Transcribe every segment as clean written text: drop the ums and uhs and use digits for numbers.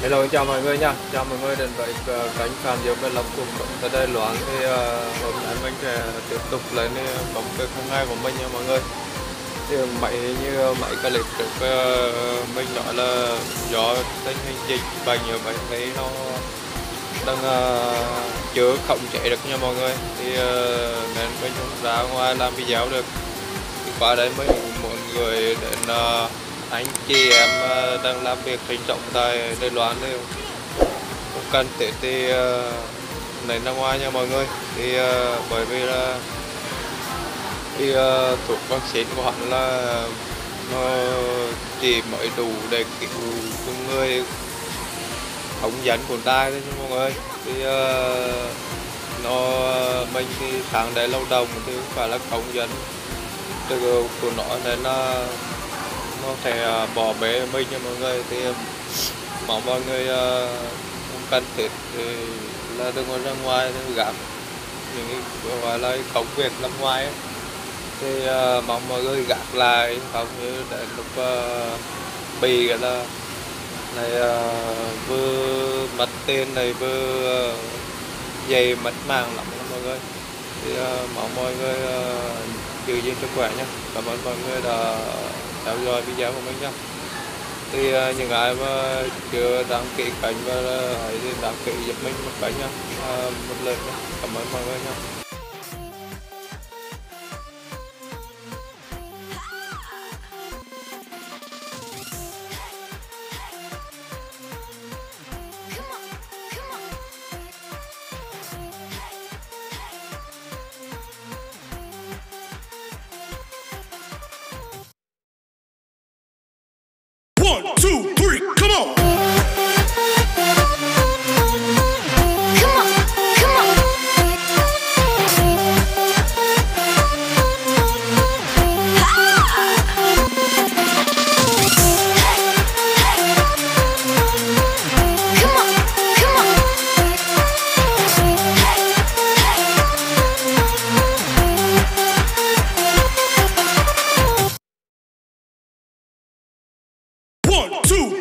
Hello, chào mọi người nha, chào mọi người đến với kênh Phạm Diệu về Lâm cuộc sống tại Đài Loan. Thì hôm nay mình sẽ tiếp tục lên công việc hàng ngày của mình nha mọi người. Thì mấy clip trước mình nói là do tình hình dịch bệnh ở bên đấy nó đang chưa khống chế được nha mọi người. Thì nên mình không ra ngoài làm video được. Thì qua đây mình muốn người đến anh chị em đang làm việc sinh sống tại Đài Loan thì không cần thiết thì nên ra ngoài nha mọi người. Thì bởi vì là thuốc vaccine của hắn là nó chỉ mới đủ để cứu cho người ống dẫn của tai thôi nha mọi người. Thì nó mình thì sáng đấy lâu đồng thì không phải là ống dẫn từ của nó nên là nó sẽ bỏ bê mình cho mọi người. Thì mong mọi người không cần thiết thì là đừng có ra ngoài để gặp những cái gọi là công việc làm ngoài ấy. Thì mong mọi người gạt lại không như đến lúc bị cái là này vừa mất tiền này vừa dày mất mạng lắm đó mọi người. Thì mong mọi người giữ gìn sức khỏe nhé. Cảm ơn mọi người đã theo dõi video của mình nhé. Thì những ai mà chưa đăng ký kênh và hãy đăng ký giúp mình một kênh nhé, một lần nhé. Cảm ơn mọi người nhé. One, two, three, come on! One, two.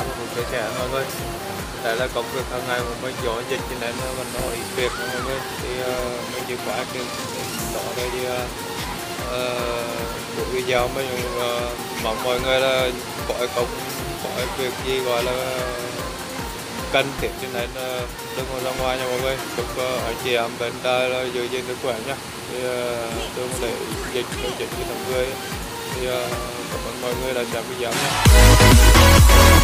và cũng chia sẻ mọi người. Đấy là công việc hàng ngày của mình, do dịch cho nên mình có ít việc mọi người, thì mình chỉ có cái đó đây thì buổi video mình mong mọi người là có cái việc gì gọi là cần thiết cho nên đừng có ra ngoài nha mọi người. Chúc anh chị em bên đây là giữ gìn sức khỏe nhé. Thì đừng để dịch với mọi người, thì cảm ơn mọi người đã xem video nhé.